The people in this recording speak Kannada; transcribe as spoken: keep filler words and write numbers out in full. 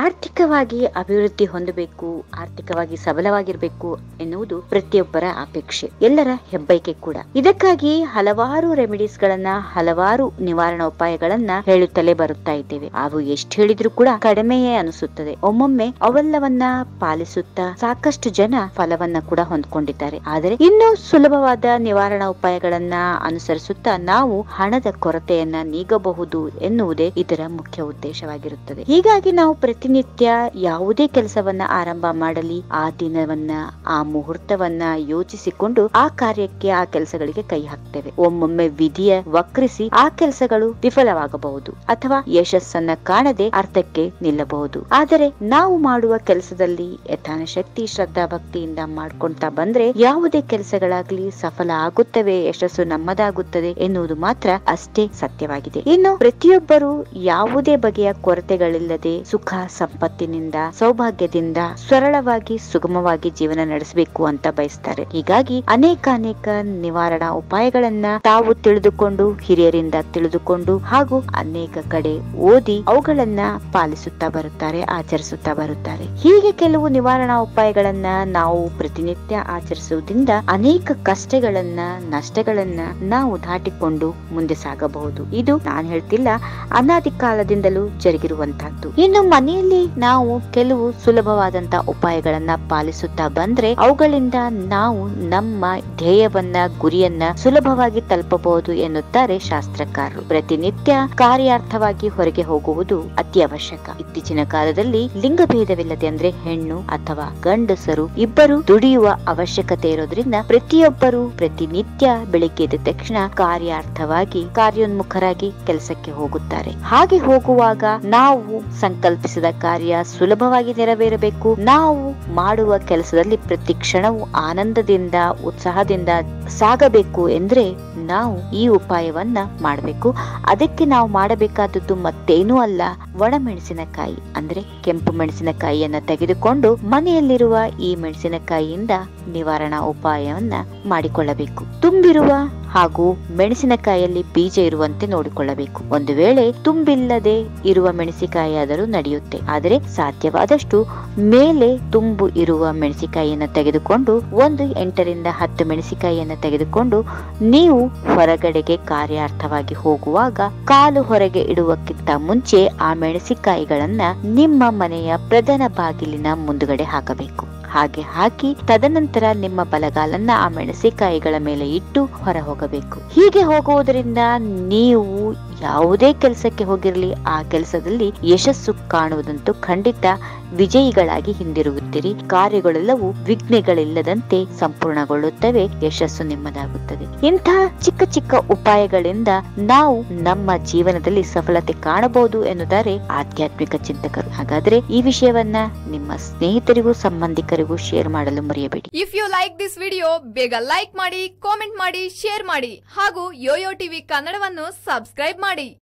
ಆರ್ಥಿಕವಾಗಿ ಅಭಿವೃದ್ಧಿ ಹೊಂದಬೇಕು, ಆರ್ಥಿಕವಾಗಿ ಸಬಲವಾಗಿರಬೇಕು ಎನ್ನುವುದು ಪ್ರತಿಯೊಬ್ಬರ ಅಪೇಕ್ಷೆ, ಎಲ್ಲರ ಹೆಬ್ಬಯಕೆ ಕೂಡ. ಇದಕ್ಕಾಗಿ ಹಲವಾರು ರೆಮಿಡೀಸ್ ಗಳನ್ನ, ಹಲವಾರು ನಿವಾರಣಾ ಉಪಾಯಗಳನ್ನ ಹೇಳುತ್ತಲೇ ಬರುತ್ತಾ ಇದ್ದೇವೆ. ಅವು ಎಷ್ಟು ಹೇಳಿದ್ರು ಕೂಡ ಕಡಿಮೆಯೇ ಅನಿಸುತ್ತದೆ. ಒಮ್ಮೊಮ್ಮೆ ಅವೆಲ್ಲವನ್ನ ಪಾಲಿಸುತ್ತಾ ಸಾಕಷ್ಟು ಜನ ಫಲವನ್ನ ಕೂಡ ಹೊಂದ್ಕೊಂಡಿದ್ದಾರೆ. ಆದರೆ ಇನ್ನೂ ಸುಲಭವಾದ ನಿವಾರಣಾ ಉಪಾಯಗಳನ್ನ ಅನುಸರಿಸುತ್ತಾ ನಾವು ಹಣದ ಕೊರತೆಯನ್ನ ನೀಗಬಹುದು ಎನ್ನುವುದೇ ಇದರ ಮುಖ್ಯ ಉದ್ದೇಶವಾಗಿರುತ್ತದೆ. ಹೀಗಾಗಿ ನಾವು ಪ್ರತಿನಿತ್ಯ ಯಾವುದೇ ಕೆಲಸವನ್ನ ಆರಂಭ ಮಾಡಲಿ, ಆ ದಿನವನ್ನ, ಆ ಮುಹೂರ್ತವನ್ನ ಯೋಚಿಸಿಕೊಂಡು ಆ ಕಾರ್ಯಕ್ಕೆ, ಆ ಕೆಲಸಗಳಿಗೆ ಕೈ ಹಾಕ್ತೇವೆ. ಒಮ್ಮೊಮ್ಮೆ ವಿಧಿಯ ವಕ್ರಿಸಿ ಆ ಕೆಲಸಗಳು ವಿಫಲವಾಗಬಹುದು ಅಥವಾ ಯಶಸ್ಸನ್ನ ಕಾಣದೆ ಅರ್ಥಕ್ಕೆ ನಿಲ್ಲಬಹುದು. ಆದರೆ ನಾವು ಮಾಡುವ ಕೆಲಸದಲ್ಲಿ ಯಥಾಶಕ್ತಿ ಶ್ರದ್ಧಾ ಭಕ್ತಿಯಿಂದ ಮಾಡ್ಕೊಂತಾ ಬಂದ್ರೆ ಯಾವುದೇ ಕೆಲಸಗಳಾಗ್ಲಿ ಸಫಲ ಆಗುತ್ತವೆ, ಯಶಸ್ಸು ನಮ್ಮದಾಗುತ್ತದೆ ಎನ್ನುವುದು ಮಾತ್ರ ಅಷ್ಟೇ ಸತ್ಯವಾಗಿದೆ. ಇನ್ನು ಪ್ರತಿಯೊಬ್ಬರು ಯಾವುದೇ ಬಗೆಯ ಕೊರತೆಗಳಿಲ್ಲದೆ ಸುಖ ಸಂಪತ್ತಿನಿಂದ, ಸೌಭಾಗ್ಯದಿಂದ ಸರಳವಾಗಿ ಸುಗಮವಾಗಿ ಜೀವನ ನಡೆಸಬೇಕು ಅಂತ ಬಯಸ್ತಾರೆ. ಹೀಗಾಗಿ ಅನೇಕ ಅನೇಕ ನಿವಾರಣಾ ಉಪಾಯಗಳನ್ನ ತಾವು ತಿಳಿದುಕೊಂಡು, ಹಿರಿಯರಿಂದ ತಿಳಿದುಕೊಂಡು ಹಾಗೂ ಅನೇಕ ಕಡೆ ಓದಿ ಅವುಗಳನ್ನ ಪಾಲಿಸುತ್ತಾ ಬರುತ್ತಾರೆ, ಆಚರಿಸುತ್ತಾ ಬರುತ್ತಾರೆ. ಹೀಗೆ ಕೆಲವು ನಿವಾರಣಾ ಉಪಾಯಗಳನ್ನ ನಾವು ಪ್ರತಿನಿತ್ಯ ಆಚರಿಸುವುದರಿಂದ ಅನೇಕ ಕಷ್ಟಗಳನ್ನ, ನಷ್ಟಗಳನ್ನ ನಾವು ದಾಟಿಕೊಂಡು ಮುಂದೆ ಸಾಗಬಹುದು. ಇದು ನಾನು ಹೇಳ್ತಿಲ್ಲ, ಅನಾದಿ ಕಾಲದಿಂದಲೂ ಜರುಗಿರುವಂತಹದ್ದು. ಇನ್ನು ಮನೆಯಲ್ಲಿ ನಾವು ಕೆಲವು ಸುಲಭವಾದಂತ ಉಪಾಯಗಳನ್ನ ಪಾಲಿಸುತ್ತಾ ಬಂದ್ರೆ ಅವುಗಳಿಂದ ನಾವು ನಮ್ಮ ಧ್ಯೇಯವನ್ನ, ಗುರಿಯನ್ನ ಸುಲಭವಾಗಿ ತಲುಪಬಹುದು ಎನ್ನುತ್ತಾರೆ ಶಾಸ್ತ್ರಕಾರರು. ಪ್ರತಿನಿತ್ಯ ಕಾರ್ಯಾರ್ಥವಾಗಿ ಹೊರಗೆ ಹೋಗುವುದು ಅತಿ ಅವಶ್ಯಕ. ಇತ್ತೀಚಿನ ಕಾಲದಲ್ಲಿ ಲಿಂಗಭೇದವಿಲ್ಲದೆ ಅಂದ್ರೆ ಹೆಣ್ಣು ಅಥವಾ ಗಂಡಸರು ಇಬ್ಬರು ದುಡಿಯುವ ಅವಶ್ಯಕತೆ ಇರೋದ್ರಿಂದ ಪ್ರತಿಯೊಬ್ಬರು ಪ್ರತಿನಿತ್ಯ ಬೆಳಿಗ್ಗೆ ಎದ್ದ ತಕ್ಷಣ ಕಾರ್ಯಾರ್ಥವಾಗಿ, ಕಾರ್ಯೋನ್ಮುಖರಾಗಿ ಕೆಲಸಕ್ಕೆ ಹೋಗುತ್ತಾರೆ. ಹಾಗೆ ಹೋಗುವಾಗ ನಾವು ಸಂಕಲ್ಪಿಸಿದ ಕಾರ್ಯ ಸುಲಭವಾಗಿ ನೆರವೇರಬೇಕು. ನಾವು ಮಾಡುವ ಕೆಲಸದಲ್ಲಿ ಪ್ರತಿ ಕ್ಷಣವೂ ಆನಂದದಿಂದ, ಉತ್ಸಾಹದಿಂದ ಸಾಗಬೇಕು ಎಂದ್ರೆ ನಾವು ಈ ಉಪಾಯವನ್ನ ಮಾಡಬೇಕು. ಅದಕ್ಕೆ ನಾವು ಮಾಡಬೇಕಾದದ್ದು ಮತ್ತೇನೂ ಅಲ್ಲ, ಒಣ ಮೆಣಸಿನಕಾಯಿ ಅಂದ್ರೆ ಕೆಂಪು ಮೆಣಸಿನಕಾಯಿಯನ್ನ ತೆಗೆದುಕೊಂಡು ಮನೆಯಲ್ಲಿರುವ ಈ ಮೆಣಸಿನಕಾಯಿಯಿಂದ ನಿವಾರಣಾ ಉಪಾಯವನ್ನ ಮಾಡಿಕೊಳ್ಳಬೇಕು. ತುಂಬಿರುವ ಹಾಗೂ ಮೆಣಸಿನಕಾಯಿಯಲ್ಲಿ ಬೀಜ ಇರುವಂತೆ ನೋಡಿಕೊಳ್ಳಬೇಕು. ಒಂದು ವೇಳೆ ತುಂಬಿಲ್ಲದೆ ಇರುವ ಮೆಣಸಿನಕಾಯಿ ಆದರೂ ನಡೆಯುತ್ತೆ, ಆದರೆ ಸಾಧ್ಯವಾದಷ್ಟು ಮೇಲೆ ತುಂಬು ಇರುವ ಮೆಣಸಿನಕಾಯಿಯನ್ನ ತೆಗೆದುಕೊಂಡು ಒಂದು ಎಂಟರಿಂದ ಹತ್ತು ಮೆಣಸಿನಕಾಯಿಯನ್ನ ತೆಗೆದುಕೊಂಡು ನೀವು ಹೊರಗಡೆಗೆ ಕಾರ್ಯಾರ್ಥವಾಗಿ ಹೋಗುವಾಗ ಕಾಲು ಹೊರಗೆ ಇಡುವಕ್ಕಿಂತ ಮುಂಚೆ ಆ ಮೆಣಸಿನಕಾಯಿಗಳನ್ನ ನಿಮ್ಮ ಮನೆಯ ಪ್ರಧಾನ ಬಾಗಿಲಿನ ಮುಂದುಗಡೆ ಹಾಕಬೇಕು. ಹಾಗೆ ಹಾಕಿ ತದನಂತರ ನಿಮ್ಮ ಬಲಗಾಲನ್ನ ಆ ಮೆಣಸಿನಕಾಯಿಗಳ ಮೇಲೆ ಇಟ್ಟು ಹೊರ ಹೋಗಬೇಕು. ಹೀಗೆ ಹೋಗುವುದರಿಂದ ನೀವು ಯಾವುದೇ ಕೆಲಸಕ್ಕೆ ಹೋಗಿರಲಿ ಆ ಕೆಲಸದಲ್ಲಿ ಯಶಸ್ಸು ಕಾಣುವುದಂತೂ ಖಂಡಿತ, ವಿಜಯಿಗಳಾಗಿ ಹಿಂದಿರುಗುತ್ತೀರಿ. ಕಾರ್ಯಗಳೆಲ್ಲವೂ ವಿಘ್ನಗಳಿಲ್ಲದಂತೆ ಸಂಪೂರ್ಣಗೊಳ್ಳುತ್ತವೆ, ಯಶಸ್ಸು ನಿಮ್ಮದಾಗುತ್ತದೆ. ಇಂತಹ ಚಿಕ್ಕ ಚಿಕ್ಕ ಉಪಾಯಗಳಿಂದ ನಾವು ನಮ್ಮ ಜೀವನದಲ್ಲಿ ಸಫಲತೆ ಕಾಣಬಹುದು ಎನ್ನುತ್ತಾರೆ ಆಧ್ಯಾತ್ಮಿಕ ಚಿಂತಕರು. ಹಾಗಾದ್ರೆ ಈ ವಿಷಯವನ್ನ ನಿಮ್ಮ ಸ್ನೇಹಿತರಿಗೂ ಸಂಬಂಧಿಕರಿಗೂ ಶೇರ್ ಮಾಡಲು ಮರೆಯಬೇಡಿ. If you like this video, ಬೇಗ ಲೈಕ್ ಮಾಡಿ, ಕಾಮೆಂಟ್ ಮಾಡಿ, ಶೇರ್ ಮಾಡಿ ಹಾಗೂ ಯೋಯೋ ಟಿವಿ ಕನ್ನಡವನ್ನು ಸಬ್ಸ್ಕ್ರೈಬ್ ಮಾಡಿ.